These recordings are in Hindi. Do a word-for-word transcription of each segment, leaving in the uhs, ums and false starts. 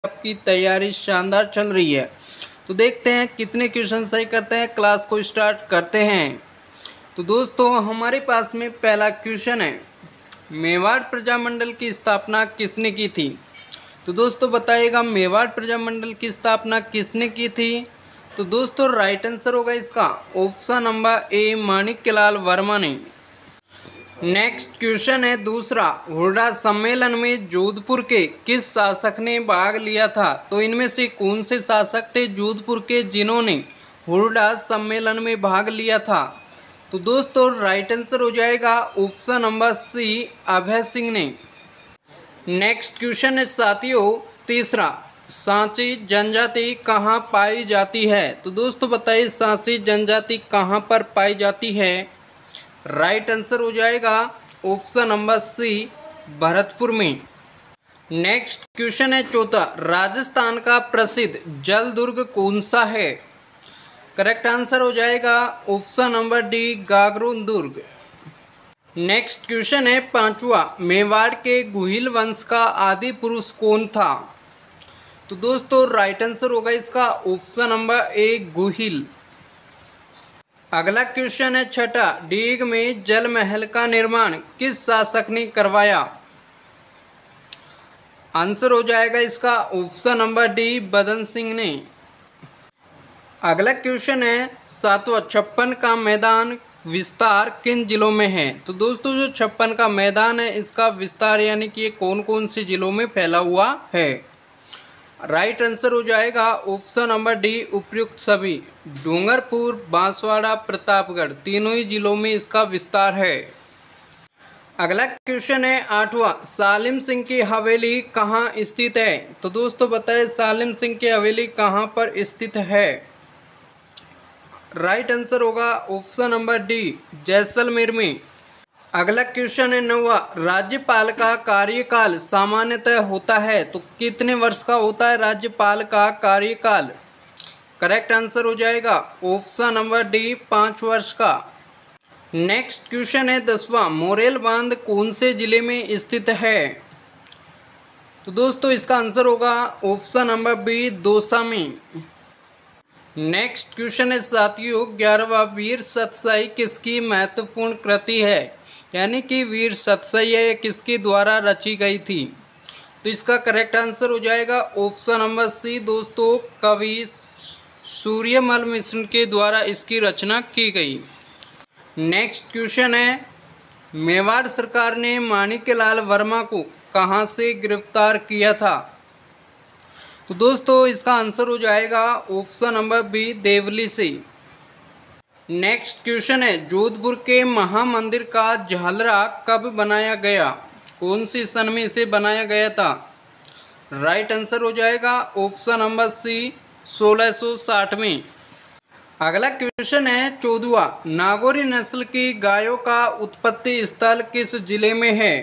आपकी तैयारी शानदार चल रही है। तो देखते हैं कितने क्वेश्चन सही करते हैं। क्लास को स्टार्ट करते हैं। तो दोस्तों हमारे पास में पहला क्वेश्चन है, मेवाड़ प्रजामंडल की स्थापना किसने की थी। तो दोस्तों बताइएगा मेवाड़ प्रजामंडल की स्थापना किसने की थी। तो दोस्तों राइट आंसर होगा इसका option number A, Manikyalal Verma ने। नेक्स्ट क्वेश्चन है दूसरा, हुर्रा सम्मेलन में जोधपुर के किस शासक ने भाग लिया था। तो इनमें से कौन से शासक थे जोधपुर के जिन्होंने हुर्रा सम्मेलन में भाग लिया था। तो दोस्तों राइट आंसर हो जाएगा option number C, Abhay Singh ने। नेक्स्ट क्वेश्चन है साथियों तीसरा, सांची जनजाति कहाँ पाई जाती है। तो दोस्तों बताइए सांची जनजाति कहाँ पर पाई जाती है। राइट आंसर हो जाएगा ऑप्शन नंबर सी, भरतपुर में। नेक्स्ट क्वेश्चन है चौथा, राजस्थान का प्रसिद्ध जल दुर्ग कौन सा है। करेक्ट आंसर हो जाएगा ऑप्शन नंबर डी, गागरोन दुर्ग। नेक्स्ट क्वेश्चन है पांचवा, मेवाड़ के गुहिल वंश का आदि पुरुष कौन था। तो दोस्तों राइट आंसर होगा इसका ऑप्शन नंबर ए, गुहिल। अगला क्वेश्चन है छठा, डीग में जल महल का निर्माण किस शासक ने करवाया। आंसर हो जाएगा इसका ऑप्शन नंबर डी, बदन सिंह ने। अगला क्वेश्चन है सातवां, छप्पन का मैदान विस्तार किन जिलों में है। तो दोस्तों जो छप्पन का मैदान है इसका विस्तार यानी कि ये कौन कौन से जिलों में फैला हुआ है। राइट आंसर हो जाएगा ऑप्शन नंबर डी, उपयुक्त सभी। डूंगरपुर, बांसवाड़ा, प्रतापगढ़ तीनों ही जिलों में इसका विस्तार है। अगला क्वेश्चन है आठवां, सालिम सिंह की हवेली कहाँ स्थित है। तो दोस्तों बताएं सालिम सिंह की हवेली कहाँ पर स्थित है। राइट आंसर होगा ऑप्शन नंबर डी, जैसलमेर में। अगला क्वेश्चन है नौवा, राज्यपाल का कार्यकाल सामान्यतः होता है तो कितने वर्ष का होता है राज्यपाल का कार्यकाल। करेक्ट आंसर हो जाएगा ऑप्शन नंबर डी, पाँच वर्ष का। नेक्स्ट क्वेश्चन है दसवां, मोरेल बांध कौन से जिले में स्थित है। तो दोस्तों इसका आंसर होगा ऑप्शन नंबर बी, दौसा में। नेक्स्ट क्वेश्चन है साथियों ग्यारहवां, वीर सतसाई किसकी महत्वपूर्ण कृति है। यानी कि वीर सतसाई है किसके द्वारा रची गई थी। तो इसका करेक्ट आंसर हो जाएगा ऑप्शन नंबर सी, दोस्तों कवि सूर्यमल मिश्र के द्वारा इसकी रचना की गई। नेक्स्ट क्वेश्चन है, मेवाड़ सरकार ने माणिक्यलाल वर्मा को कहां से गिरफ्तार किया था। तो दोस्तों इसका आंसर हो जाएगा ऑप्शन नंबर बी, देवली से। नेक्स्ट क्वेश्चन है, जोधपुर के महामंदिर का झालरा कब बनाया गया। कौन सी सन में इसे बनाया गया था। राइट आंसर हो जाएगा ऑप्शन नंबर सी, सोलह सौ साठ में। अगला क्वेश्चन है चौदहवां, नागौरी नस्ल की गायों का उत्पत्ति स्थल किस जिले में है।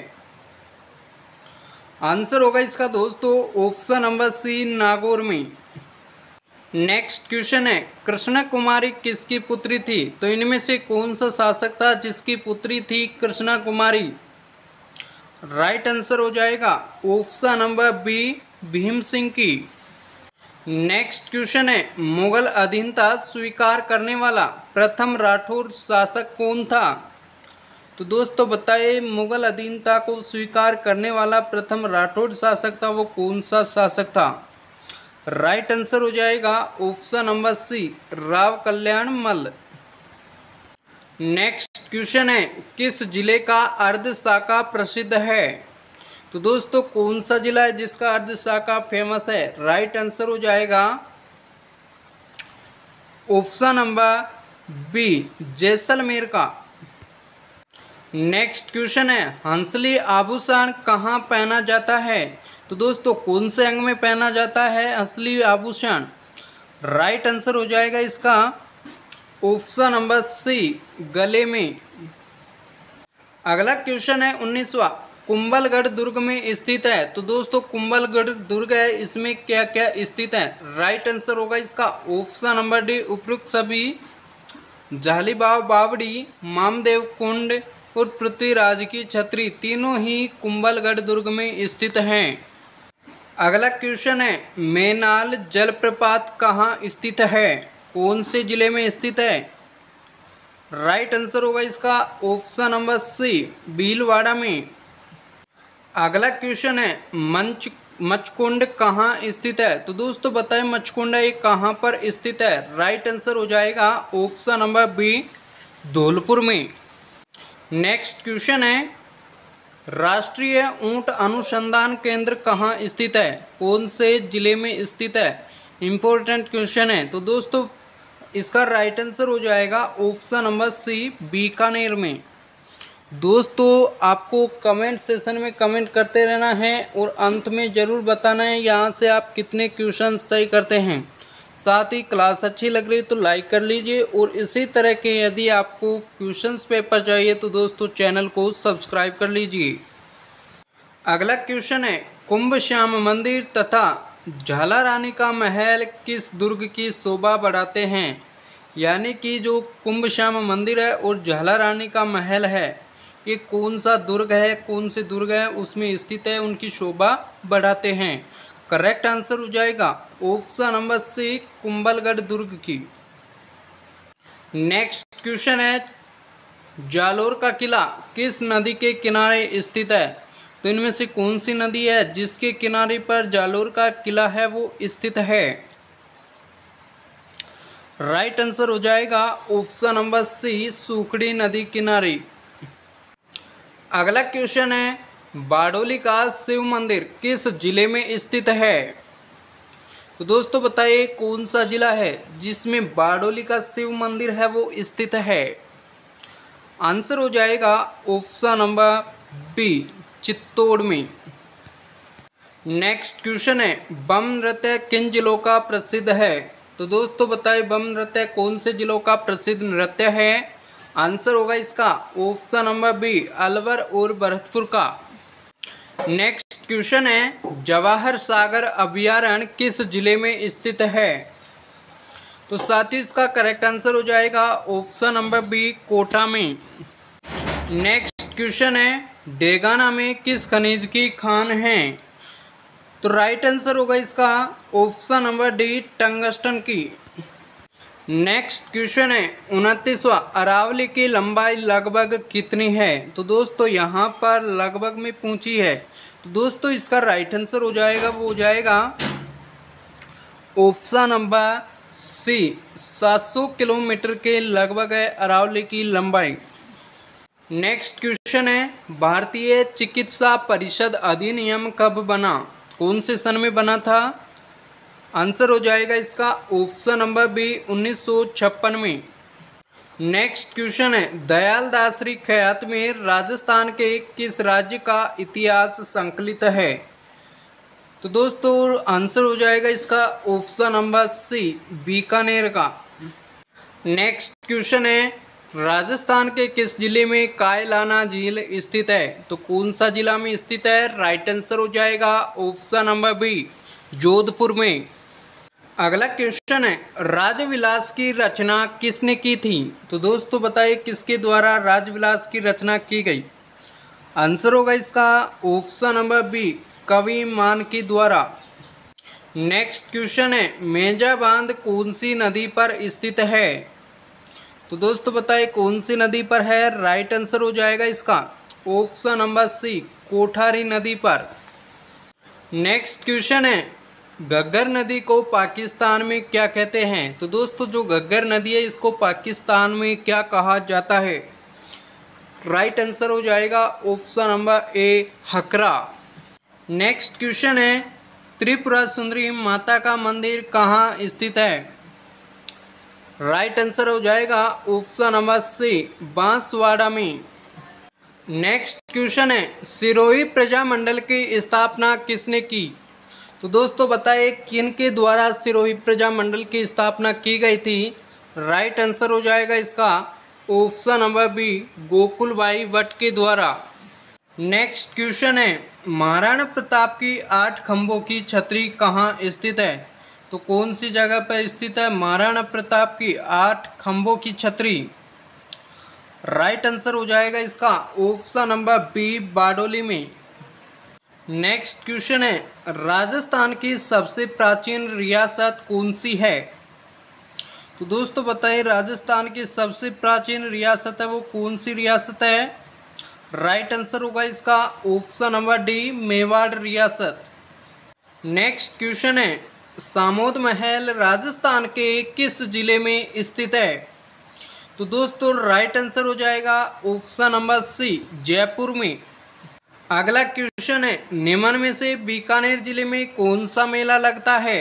आंसर होगा इसका दोस्तों ऑप्शन नंबर सी, नागौर में। नेक्स्ट क्वेश्चन है, कृष्णा कुमारी किसकी पुत्री थी। तो इनमें से कौन सा शासक था जिसकी पुत्री थी कृष्णा कुमारी। राइट आंसर हो जाएगा option number B, Bhim Singh की। नेक्स्ट क्वेश्चन है, मुगल अधीनता स्वीकार करने वाला प्रथम राठौर शासक कौन था। तो दोस्तों बताइए मुगल अधीनता को स्वीकार करने वाला प्रथम राठौर शासक था वो कौन सा शासक था। राइट आंसर हो जाएगा option number C, Rao Kalyan Mall. Next question है, किस जिले का अर्ध शाखा प्रसिद्ध है। तो दोस्तों कौन सा जिला है जिसका अर्ध शाखा फेमस है। राइट आंसर हो जाएगा ऑप्शन नंबर बी, जैसलमेर का। नेक्स्ट क्वेश्चन है, हंसली आभूषण कहाँ पहना जाता है। तो दोस्तों कौन से अंग में पहना जाता है हंसली आभूषण। राइट आंसर हो जाएगा इसका ऑप्शन नंबर सी, गले में। अगला क्वेश्चन है उन्नीसवां, कुंभलगढ़ दुर्ग में स्थित है। तो दोस्तों कुंभलगढ़ दुर्ग है इसमें क्या क्या स्थित है। राइट आंसर होगा इसका ऑप्शन नंबर डी, उपयुक्त सभी। जालीबाव बावड़ी, मामदेव कुंड और पृथ्वीराज की छतरी तीनों ही कुंभलगढ़ दुर्ग में स्थित हैं। अगला क्वेश्चन है, मेनाल जलप्रपात कहाँ स्थित है? कौन से जिले में स्थित है? राइट आंसर होगा इसका ऑप्शन नंबर सी, भीलवाड़ा में। अगला क्वेश्चन है, मंच मचकुंड कहाँ स्थित है? तो दोस्तों बताएं मचकुंड ये कहाँ पर स्थित है? राइट आंसर हो जाएगा ऑप्शन नंबर बी, धौलपुर में। नेक्स्ट क्वेश्चन है, राष्ट्रीय ऊंट अनुसंधान केंद्र कहाँ स्थित है? कौन से जिले में स्थित है? इंपॉर्टेंट क्वेश्चन है। तो दोस्तों इसका राइट आंसर हो जाएगा ऑप्शन नंबर सी, बीकानेर में। दोस्तों आपको कमेंट सेशन में कमेंट करते रहना है और अंत में ज़रूर बताना है यहाँ से आप कितने क्वेश्चन सही करते हैं। साथ ही क्लास अच्छी लग रही तो लाइक कर लीजिए और इसी तरह के यदि आपको क्वेश्चंस पेपर चाहिए तो दोस्तों चैनल को सब्सक्राइब कर लीजिए। अगला क्वेश्चन है, कुंभ श्याम मंदिर तथा झाला रानी का महल किस दुर्ग की शोभा बढ़ाते हैं? यानी कि जो कुंभ श्याम मंदिर है और झाला रानी का महल है ये कौन सा दुर्ग है, कौन से दुर्ग है उसमें स्थित है, उनकी शोभा बढ़ाते हैं? करेक्ट आंसर हो जाएगा ऑप्शन नंबर सी, कुंभलगढ़ दुर्ग की। नेक्स्ट क्वेश्चन है, जालोर का किला किस नदी के किनारे स्थित है? तो इनमें से कौन सी नदी है जिसके किनारे पर जालोर का किला है वो स्थित है? राइट आंसर हो जाएगा ऑप्शन नंबर सी, सूखड़ी नदी किनारे। अगला क्वेश्चन है, बारडोली का शिव मंदिर किस जिले में स्थित है? तो दोस्तों बताइए कौन सा जिला है जिसमें बारडोली का शिव मंदिर है वो स्थित है? आंसर हो जाएगा ऑप्शन नंबर बी, चित्तौड़ में। नेक्स्ट क्वेश्चन है, बम नृत्य किन जिलों का प्रसिद्ध है? तो दोस्तों बताइए बम नृत्य कौन से जिलों का प्रसिद्ध नृत्य है? आंसर होगा इसका ऑप्शन नंबर बी, अलवर और भरतपुर का। नेक्स्ट क्वेश्चन है, जवाहर सागर अभयारण्य किस जिले में स्थित है? तो साथ ही इसका करेक्ट आंसर हो जाएगा ऑप्शन नंबर बी, कोटा में। नेक्स्ट क्वेश्चन है, डेगाना में किस खनिज की खान है? तो राइट आंसर होगा इसका ऑप्शन नंबर डी, टंगस्टन की। नेक्स्ट क्वेश्चन है, उनतीसवां, अरावली की लंबाई लगभग कितनी है? तो दोस्तों यहाँ पर लगभग में पूछी है, तो दोस्तों इसका राइट आंसर हो जाएगा वो हो जाएगा ऑप्शन नंबर सी, सात सौ किलोमीटर के लगभग है अरावली की लंबाई। नेक्स्ट क्वेश्चन है, भारतीय चिकित्सा परिषद अधिनियम कब बना? कौन से सन में बना था? आंसर हो जाएगा इसका ऑप्शन नंबर बी, उन्नीस सौ छप्पन में। नेक्स्ट क्वेश्चन है, दयाल दासरी ख्यात में राजस्थान के किस राज्य का इतिहास संकलित है? तो दोस्तों आंसर हो जाएगा इसका ऑप्शन नंबर सी, बीकानेर का। नेक्स्ट क्वेश्चन है, राजस्थान के किस जिले में कायलाना झील स्थित है? तो कौन सा जिला में स्थित है? राइट आंसर हो जाएगा ऑप्शन नंबर बी, जोधपुर में। अगला क्वेश्चन है, राजविलास की रचना किसने की थी? तो दोस्तों बताइए किसके द्वारा राजविलास की रचना की गई? आंसर होगा इसका ऑप्शन नंबर बी, कवि मानकी द्वारा। नेक्स्ट क्वेश्चन है, मेजा बांध कौन सी नदी पर स्थित है? तो दोस्तों बताइए कौन सी नदी पर है? राइट आंसर हो जाएगा इसका ऑप्शन नंबर सी, कोठारी नदी पर। नेक्स्ट क्वेश्चन है, घग्गर नदी को पाकिस्तान में क्या कहते हैं? तो दोस्तों जो घग्गर नदी है इसको पाकिस्तान में क्या कहा जाता है? राइट आंसर हो जाएगा option number A, Hakra. Next question है, त्रिपुरा सुंदरी माता का मंदिर कहाँ स्थित है? राइट आंसर हो जाएगा ऑप्शन नंबर सी, बांसवाड़ा में। नेक्स्ट क्वेश्चन है, सिरोही प्रजामंडल की स्थापना किसने की? तो दोस्तों बताइए किन के द्वारा सिरोही प्रजामंडल की स्थापना की गई थी? राइट आंसर हो जाएगा इसका option number B, Gokulbai Bhatt के द्वारा। नेक्स्ट क्वेश्चन है, महाराणा प्रताप की आठ खंभों की छतरी कहाँ स्थित है? तो कौन सी जगह पर स्थित है महाराणा प्रताप की आठ खंभों की छतरी? राइट आंसर हो जाएगा इसका ऑप्शन नंबर बी, बारडोली में। नेक्स्ट क्वेश्चन है, राजस्थान की सबसे प्राचीन रियासत कौन सी है? तो दोस्तों बताइए, राजस्थान की सबसे प्राचीन रियासत है वो कौन सी रियासत है? राइट आंसर होगा इसका ऑप्शन नंबर डी, मेवाड़ रियासत। नेक्स्ट क्वेश्चन है, सामोद महल राजस्थान के किस जिले में स्थित है? तो दोस्तों राइट आंसर हो जाएगा ऑप्शन नंबर सी, जयपुर में। अगला क्वेश्चन है, निम्न में से बीकानेर जिले में कौन सा मेला लगता है?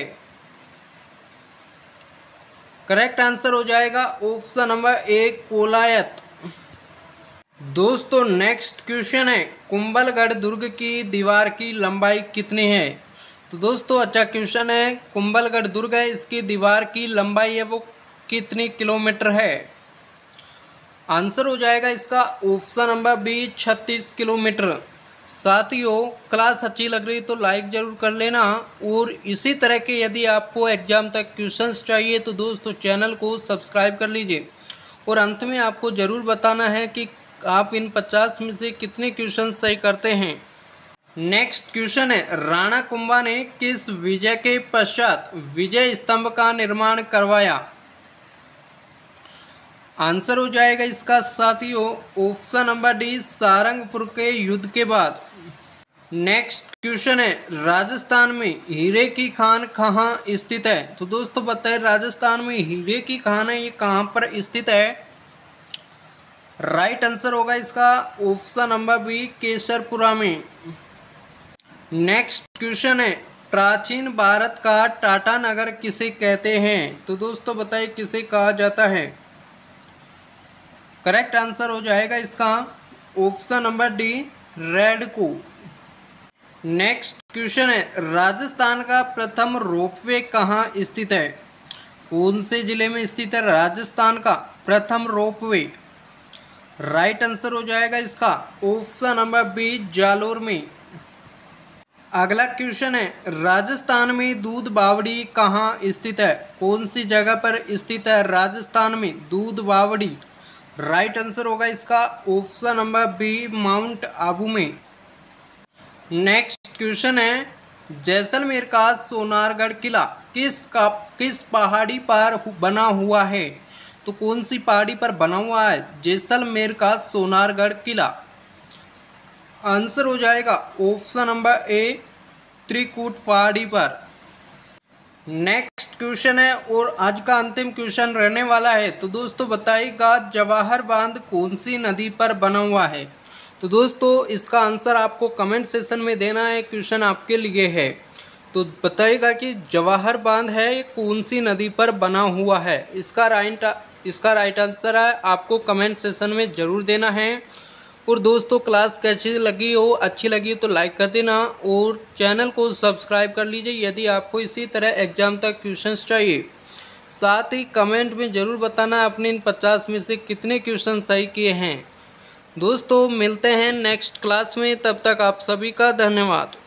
करेक्ट आंसर हो जाएगा ऑप्शन नंबर ए, कोलायत। दोस्तों नेक्स्ट क्वेश्चन है, कुंभलगढ़ दुर्ग की दीवार की लंबाई कितनी है? तो दोस्तों अच्छा क्वेश्चन है, कुंभलगढ़ दुर्ग है, इसकी दीवार की लंबाई है वो कितनी किलोमीटर है? आंसर हो जाएगा इसका ऑप्शन नंबर बी, छत्तीस किलोमीटर। साथियों क्लास अच्छी लग रही तो लाइक ज़रूर कर लेना, और इसी तरह के यदि आपको एग्जाम तक क्वेश्चंस चाहिए तो दोस्तों चैनल को सब्सक्राइब कर लीजिए। और अंत में आपको ज़रूर बताना है कि आप इन पचास में से कितने क्वेश्चन सही करते हैं। नेक्स्ट क्वेश्चन है, राणा कुंभा ने किस विजय के पश्चात विजय स्तंभ का निर्माण करवाया? आंसर हो जाएगा इसका साथियों ऑप्शन नंबर डी, सारंगपुर के युद्ध के बाद। नेक्स्ट क्वेश्चन है, राजस्थान में हीरे की खान कहाँ स्थित है? तो दोस्तों बताइए, राजस्थान में हीरे की खान है ये कहाँ पर स्थित है? राइट आंसर होगा इसका ऑप्शन नंबर बी, केसरपुरा में। नेक्स्ट क्वेश्चन है, प्राचीन भारत का टाटा नगर किसे कहते हैं? तो दोस्तों बताइए किसे कहा जाता है? करेक्ट आंसर हो जाएगा इसका ऑप्शन नंबर डी, रेड को। नेक्स्ट क्वेश्चन है, राजस्थान का प्रथम रोपवे कहाँ स्थित है? कौन से जिले में स्थित है राजस्थान का प्रथम रोपवे? राइट आंसर हो जाएगा इसका ऑप्शन नंबर बी, जालोर में। अगला क्वेश्चन है, राजस्थान में दूध बावड़ी कहाँ स्थित है? कौन सी जगह पर स्थित है राजस्थान में दूध बावड़ी? राइट आंसर होगा इसका option number B, mount Abu में। नेक्स्ट क्वेश्चन है, जैसलमेर का सोनारगढ़ किला किस का किस पहाड़ी पर बना हुआ है? तो कौन सी पहाड़ी पर बना हुआ है जैसलमेर का सोनारगढ़ किला? आंसर हो जाएगा ऑप्शन नंबर ए, त्रिकूट पहाड़ी पर। नेक्स्ट क्वेश्चन है और आज का अंतिम क्वेश्चन रहने वाला है। तो दोस्तों बताइएगा, जवाहर बांध कौन सी नदी पर बना हुआ है? तो दोस्तों इसका आंसर आपको कमेंट सेशन में देना है, क्वेश्चन आपके लिए है। तो बताइएगा कि जवाहर बांध है ये कौन सी नदी पर बना हुआ है? इसका राइट इसका राइट आंसर है आपको कमेंट सेशन में ज़रूर देना है। और दोस्तों क्लास कैसी लगी हो, अच्छी लगी तो लाइक कर देना और चैनल को सब्सक्राइब कर लीजिए यदि आपको इसी तरह एग्जाम तक क्वेश्चंस चाहिए। साथ ही कमेंट में ज़रूर बताना अपने इन पचास में से कितने क्वेश्चन सही किए हैं। दोस्तों मिलते हैं नेक्स्ट क्लास में, तब तक आप सभी का धन्यवाद।